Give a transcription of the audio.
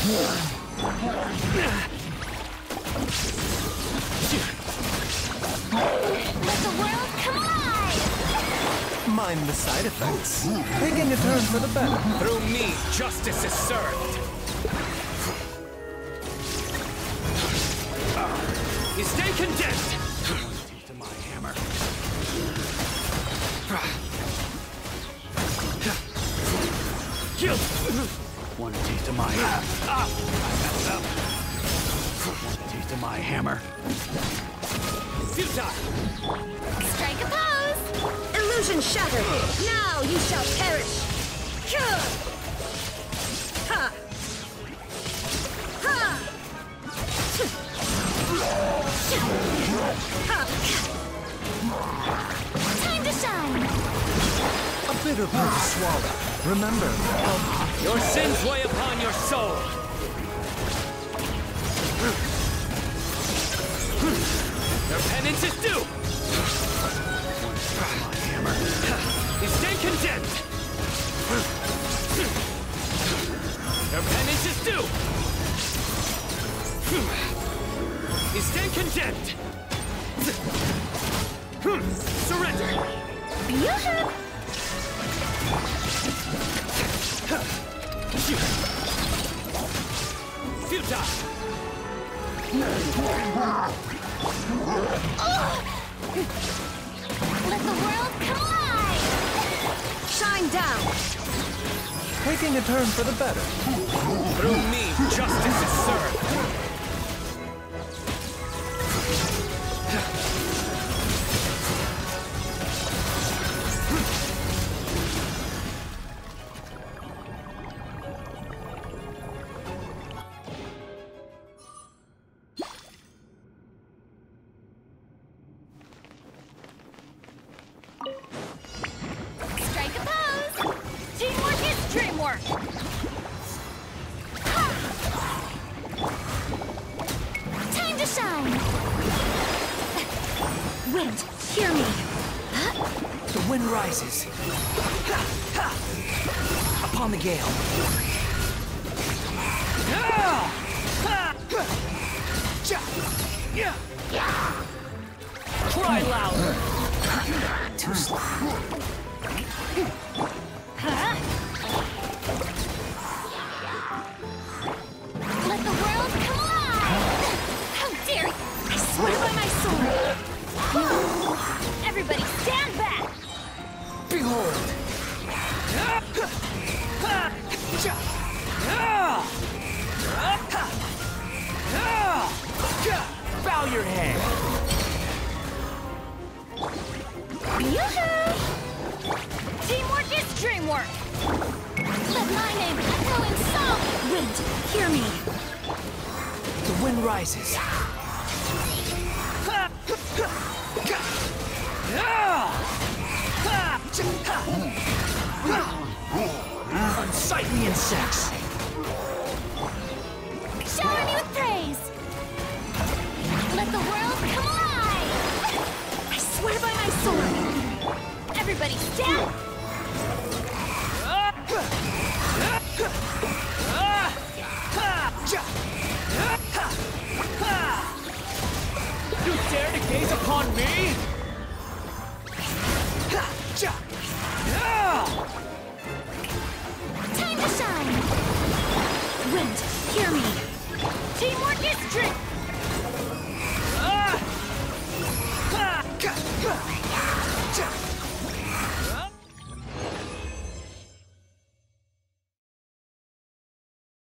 Let the world come alive! Mind the side effects. Taking a turn for the better. Through me, justice is served. You stay condemned. To my hammer. Kill. One taste of my hammer. One taste of my hammer. Futile. Strike a pose! Illusion shattered! Now you shall perish! Ha! Ha! Time to shine! A bitter pill to swallow. Remember, Your sins weigh upon your soul. Your penance is due. My hammer. You stay condemned. Your penance is due. You stand condemned. Surrender. Yoo-hoo! Futile. Let the world come alive! Shine down! taking a turn for the better. Through me, justice is served. Strike a pose! Teamwork is dreamwork! Ha! Time to shine! Wind, hear me! The wind rises. Upon the gale. Cry louder! Too slow. Huh? Let the world come alive! How dare you! I swear by my sword! Everybody stand back! Behold! Bow your head! Yoo-hoo! Teamwork is dreamwork! Let my name echo in song! Wind, hear me! The wind rises. Unsightly insects! Shower me with praise! Let the world come alive! I swear by my sword! Everybody stand! You dare to gaze upon me? Time to shine! Wind, hear me! Teamwork is dream!